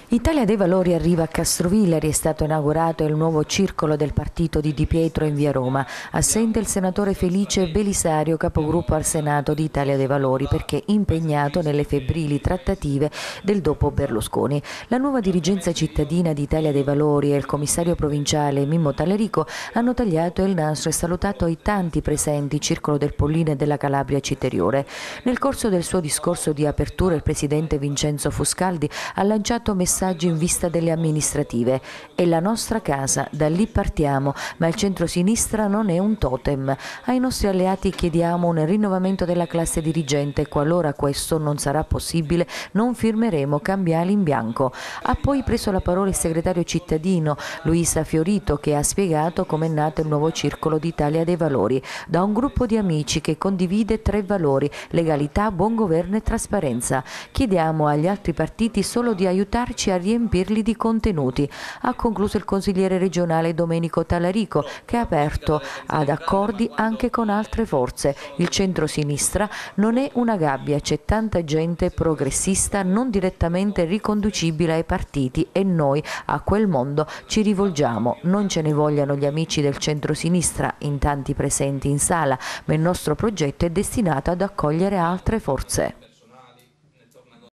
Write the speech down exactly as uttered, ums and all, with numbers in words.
Italia dei Valori arriva a Castrovillari, è stato inaugurato il nuovo circolo del partito di Di Pietro in via Roma. Assente il senatore Felice Belisario, capogruppo al Senato di Italia dei Valori, perché impegnato nelle febbrili trattative del dopo Berlusconi. La nuova dirigenza cittadina di Italia dei Valori e il commissario provinciale Mimmo Tallarico hanno tagliato il nastro e salutato i tanti presenti, Circolo del Pollino e della Calabria Citeriore. Nel corso del suo discorso di apertura il presidente Vincenzo Fuscaldi ha lanciato messaggi in vista delle amministrative. È la nostra casa, da lì partiamo, ma il centro-sinistra non è un totem. Ai nostri alleati chiediamo un rinnovamento della classe dirigente. Qualora questo non sarà possibile, non firmeremo cambiali in bianco. Ha poi preso la parola il segretario cittadino Luisa Fiorito, che ha spiegato come è nato il nuovo circolo d'Italia dei Valori, da un gruppo di amici che condivide tre valori: legalità, buon governo e trasparenza. Chiediamo agli altri partiti solo di aiutarci a riempirli di contenuti, ha concluso il consigliere regionale Domenico Tallarico, che ha aperto ad accordi anche con altre forze. Il centro-sinistra non è una gabbia, c'è tanta gente progressista non direttamente riconducibile ai partiti e noi a quel mondo ci rivolgiamo. Non ce ne vogliano gli amici del centro-sinistra in tanti presenti in sala, ma il nostro progetto è destinato ad accogliere altre forze.